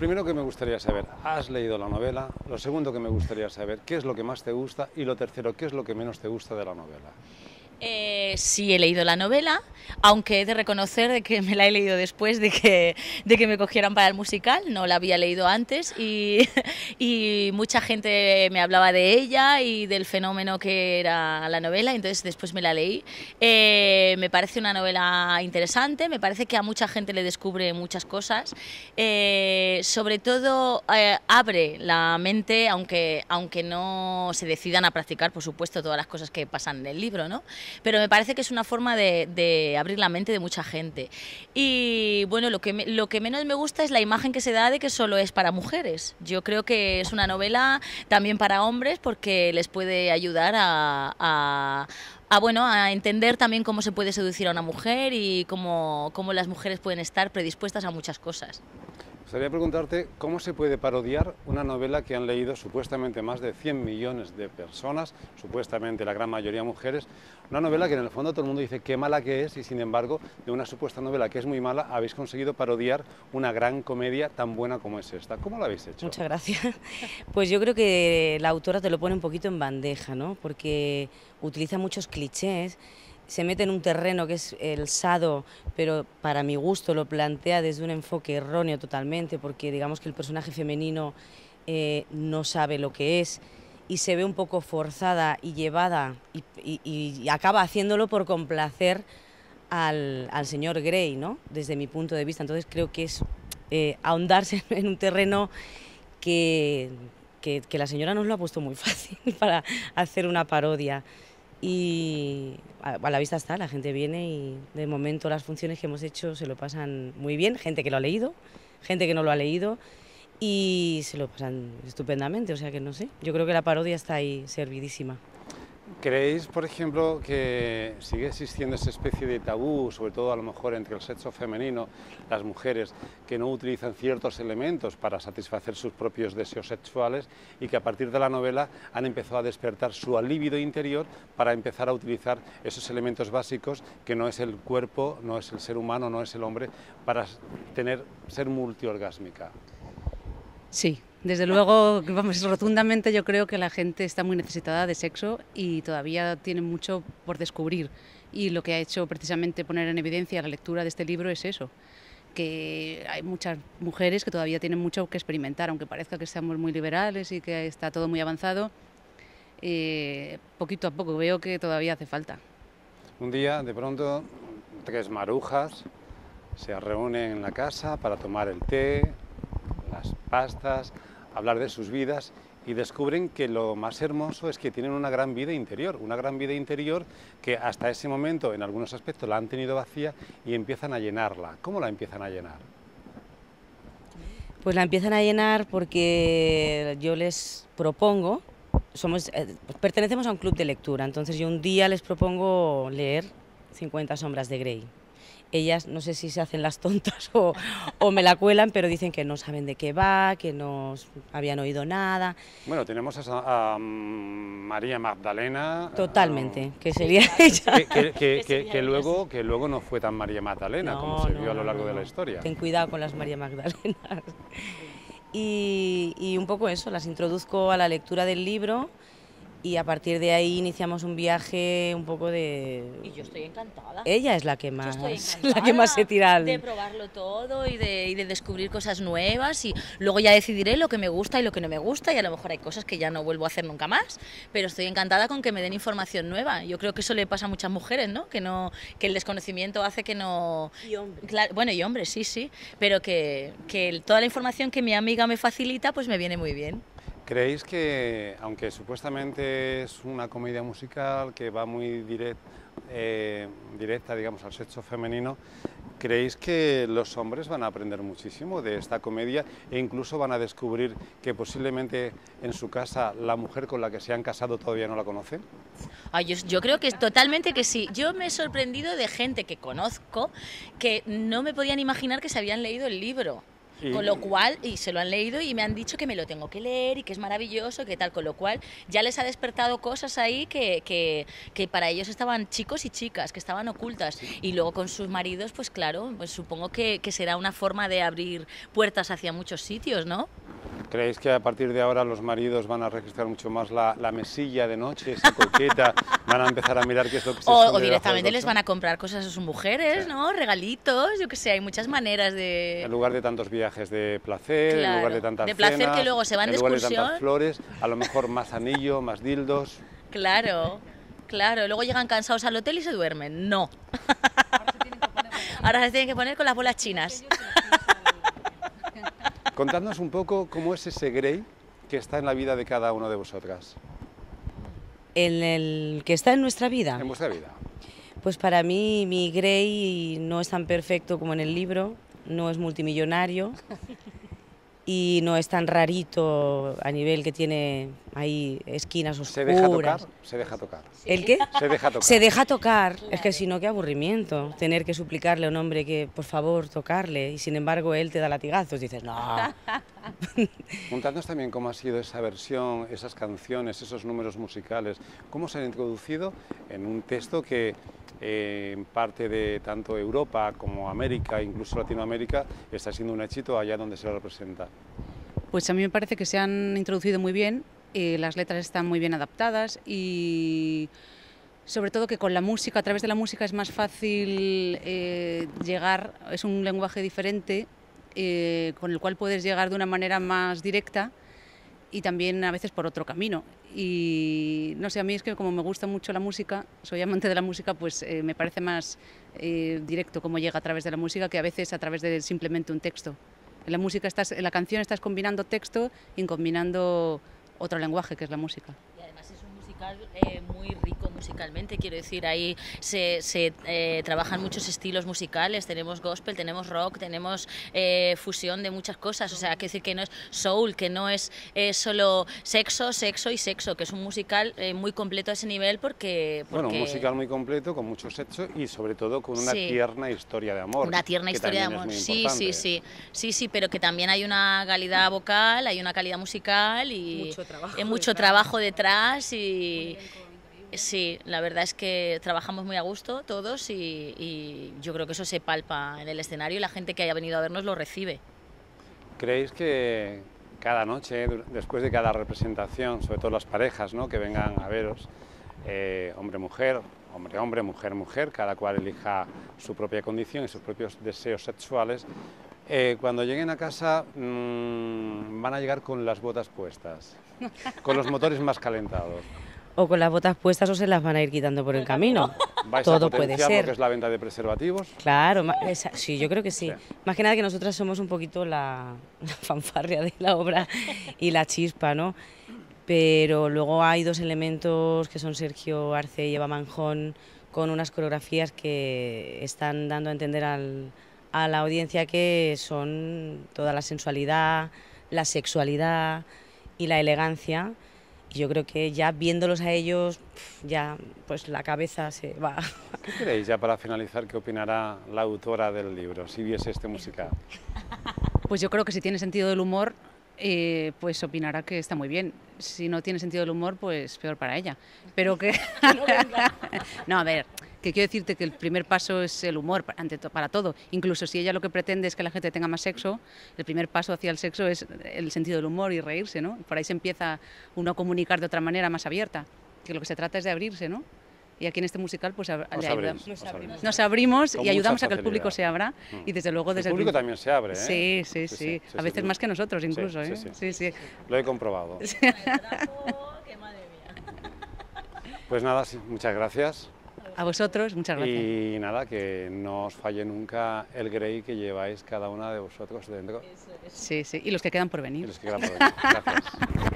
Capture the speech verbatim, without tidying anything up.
primero que me gustaría saber, ¿has leído la novela? Lo segundo que me gustaría saber, ¿qué es lo que más te gusta? Y lo tercero, ¿qué es lo que menos te gusta de la novela? Eh, sí he leído la novela, aunque he de reconocer de que me la he leído después de que, de que me cogieran para el musical, no la había leído antes y, y mucha gente me hablaba de ella y del fenómeno que era la novela, entonces después me la leí. Eh, me parece una novela interesante, me parece que a mucha gente le descubre muchas cosas, eh, sobre todo eh, abre la mente, aunque, aunque no se decidan a practicar, por supuesto, todas las cosas que pasan en el libro, ¿no? Pero me parece que es una forma de, de abrir la mente de mucha gente. Y bueno, lo que, me, lo que menos me gusta es la imagen que se da de que solo es para mujeres. Yo creo que es una novela también para hombres porque les puede ayudar a, a A, bueno, a entender también cómo se puede seducir a una mujer y cómo, cómo las mujeres pueden estar predispuestas a muchas cosas. Me gustaría preguntarte cómo se puede parodiar una novela que han leído supuestamente más de cien millones de personas, supuestamente la gran mayoría mujeres, una novela que en el fondo todo el mundo dice qué mala que es y sin embargo de una supuesta novela que es muy mala habéis conseguido parodiar una gran comedia tan buena como es esta. ¿Cómo lo habéis hecho? Muchas gracias. Pues yo creo que la autora te lo pone un poquito en bandeja, ¿no? Porque utiliza muchos clichés, se mete en un terreno que es el sado, pero para mi gusto lo plantea desde un enfoque erróneo totalmente, porque digamos que el personaje femenino eh, no sabe lo que es y se ve un poco forzada y llevada y, y, y acaba haciéndolo por complacer al, al señor Grey, ¿no? Desde mi punto de vista. Entonces creo que es eh, ahondarse en un terreno que, que, que la señora nos lo ha puesto muy fácil para hacer una parodia. Y a la vista está, la gente viene y de momento las funciones que hemos hecho se lo pasan muy bien, gente que lo ha leído, gente que no lo ha leído y se lo pasan estupendamente, o sea que no sé, yo creo que la parodia está ahí servidísima. ¿Creéis, por ejemplo, que sigue existiendo esa especie de tabú, sobre todo a lo mejor entre el sexo femenino, las mujeres que no utilizan ciertos elementos para satisfacer sus propios deseos sexuales y que a partir de la novela han empezado a despertar su libido interior para empezar a utilizar esos elementos básicos que no es el cuerpo, no es el ser humano, no es el hombre, para tener, ser multiorgásmica? Sí, desde luego, vamos, rotundamente yo creo que la gente está muy necesitada de sexo y todavía tiene mucho por descubrir. Y lo que ha hecho precisamente poner en evidencia la lectura de este libro es eso, que hay muchas mujeres que todavía tienen mucho que experimentar, aunque parezca que estamos muy liberales y que está todo muy avanzado, eh, poquito a poco veo que todavía hace falta. Un día, de pronto, tres marujas se reúnen en la casa para tomar el té, las pastas, hablar de sus vidas y descubren que lo más hermoso es que tienen una gran vida interior, una gran vida interior que hasta ese momento en algunos aspectos la han tenido vacía y empiezan a llenarla. ¿Cómo la empiezan a llenar? Pues la empiezan a llenar porque yo les propongo, somos, eh, pertenecemos a un club de lectura, entonces yo un día les propongo leer cincuenta sombras de Grey. Ellas no sé si se hacen las tontas o, o me la cuelan, pero dicen que no saben de qué va, que no habían oído nada. Bueno, tenemos a, a María Magdalena. Totalmente, um, que sería ella. Que, que, que, que, que, luego, que luego no fue tan María Magdalena no, como se no, vio a lo largo no, de la historia. Ten cuidado con las María Magdalenas. Y, y un poco eso, las introduzco a la lectura del libro. Y a partir de ahí iniciamos un viaje un poco de... Y yo estoy encantada. Ella es la que más, yo estoy la que más se tira al... de probarlo todo y de, y de descubrir cosas nuevas y luego ya decidiré lo que me gusta y lo que no me gusta y a lo mejor hay cosas que ya no vuelvo a hacer nunca más, pero estoy encantada con que me den información nueva. Yo creo que eso le pasa a muchas mujeres, ¿no? Que, no, que el desconocimiento hace que no... Y hombres. Claro, bueno, y hombres, sí, sí, pero que, que toda la información que mi amiga me facilita pues me viene muy bien. ¿Creéis que, aunque supuestamente es una comedia musical que va muy direct, eh, directa, digamos, al sexo femenino, creéis que los hombres van a aprender muchísimo de esta comedia e incluso van a descubrir que posiblemente en su casa la mujer con la que se han casado todavía no la conocen? Ay, yo, yo creo que totalmente que sí. Yo me he sorprendido de gente que conozco que no me podían imaginar que se habían leído el libro. Y- Con lo cual, y se lo han leído y me han dicho que me lo tengo que leer y que es maravilloso, que tal, con lo cual ya les ha despertado cosas ahí que, que, que para ellos estaban chicos y chicas, que estaban ocultas. Y luego con sus maridos, pues claro, pues supongo que, que será una forma de abrir puertas hacia muchos sitios, ¿no? ¿Creéis que a partir de ahora los maridos van a registrar mucho más la, la mesilla de noche, esa coqueta? ¿Van a empezar a mirar qué es lo que se O, esconde o debajo directamente del les colchón? van a comprar cosas a sus mujeres, Sí. ¿no? Regalitos, yo qué sé, hay muchas maneras de... En lugar de tantos viajes de placer, en Claro, lugar de tantas de placer cenas, que luego se van en de lugar de excursión. tantas flores, a lo mejor más anillo, más dildos. Claro, claro, luego llegan cansados al hotel y se duermen. No. Ahora se tienen que poner con las bolas chinas. Contadnos un poco cómo es ese Grey que está en la vida de cada uno de vosotras, En el que está en nuestra vida. en vuestra vida. Pues para mí mi Grey no es tan perfecto como en el libro, no es multimillonario y no es tan rarito a nivel que tiene ahí esquinas oscuras. ¿Se deja tocar? Se deja tocar. ¿El qué? Se deja tocar. Se deja tocar. Es que si no, qué aburrimiento. Tener que suplicarle a un hombre que, por favor, tocarle y sin embargo él te da latigazos. Dices, no. Contadnos también cómo ha sido esa versión, esas canciones, esos números musicales, cómo se han introducido en un texto que eh, en parte de tanto Europa como América, incluso Latinoamérica, está siendo un éxito allá donde se lo representa. Pues a mí me parece que se han introducido muy bien, eh, las letras están muy bien adaptadas y sobre todo que con la música, a través de la música es más fácil eh, llegar, es un lenguaje diferente eh, con el cual puedes llegar de una manera más directa y también a veces por otro camino. Y no sé, a mí es que como me gusta mucho la música, soy amante de la música, pues eh, me parece más eh, directo cómo llega a través de la música que a veces a través de simplemente un texto. En la música estás, en la canción estás combinando texto y combinando otro lenguaje que es la música. Y además es un musical eh, muy rico musicalmente, quiero decir, ahí se, se eh, trabajan muchos estilos musicales, tenemos gospel, tenemos rock, tenemos eh, fusión de muchas cosas, o sea, quiero decir que no es soul, que no es eh, solo sexo, sexo y sexo, que es un musical eh, muy completo a ese nivel porque... porque... Bueno, un musical muy completo, con mucho sexo y sobre todo con una Sí. tierna historia de amor. Una tierna que historia de también amor, es muy sí, importante. sí, sí, sí, sí, pero que también hay una calidad vocal, hay una calidad musical y Mucho trabajo hay mucho detrás. trabajo detrás y sí, la verdad es que trabajamos muy a gusto todos y, y yo creo que eso se palpa en el escenario y la gente que haya venido a vernos lo recibe. ¿Creéis que cada noche, du- después de cada representación, sobre todo las parejas, ¿no?, que vengan a veros, eh, hombre-mujer, hombre-hombre, mujer-mujer, cada cual elija su propia condición y sus propios deseos sexuales, eh, cuando lleguen a casa mmm, van a llegar con las botas puestas, con los motores más calentados? O con las botas puestas o se las van a ir quitando por el camino. ¿Vais Todo a puede potenciar lo ser. que es la venta de preservativos? Claro, ma- esa- sí, yo creo que sí. Sí. Más que nada que nosotras somos un poquito la, la fanfarria de la obra y la chispa, ¿no? Pero luego hay dos elementos que son Sergio Arce y Eva Manjón con unas coreografías que están dando a entender al- a la audiencia que son toda la sensualidad, la sexualidad y la elegancia. Y yo creo que ya viéndolos a ellos, pf, ya pues la cabeza se va. ¿Qué creéis, ya para finalizar, qué opinará la autora del libro si viese este musical? Pues yo creo que si tiene sentido del humor, eh, pues opinará que está muy bien. Si no tiene sentido del humor, pues peor para ella. Pero que... no, a ver, que quiero decirte que el primer paso es el humor pa- ante to- para todo. Incluso si ella lo que pretende es que la gente tenga más sexo, el primer paso hacia el sexo es el sentido del humor y reírse, ¿no? Por ahí se empieza uno a comunicar de otra manera más abierta, que lo que se trata es de abrirse, ¿no? Y aquí en este musical pues ab- Os le abrís, ayudamos- os abrís. nos abrimos Con y ayudamos mucha a que el público facilidad. se abra Mm. y desde luego El desde el público prin- también se abre, ¿eh? Sí, sí, sí, Sí, sí, a sí, veces sí. más que nosotros Sí, incluso, sí, ¿eh? sí. Sí, sí. Lo he comprobado. ¡Qué madre mía! Pues nada, sí, muchas gracias. A vosotros, muchas gracias. Y nada, que no os falle nunca el Grey que lleváis cada una de vosotros dentro. Sí, sí, y los que quedan por Y venir. los que quedan por venir. Gracias.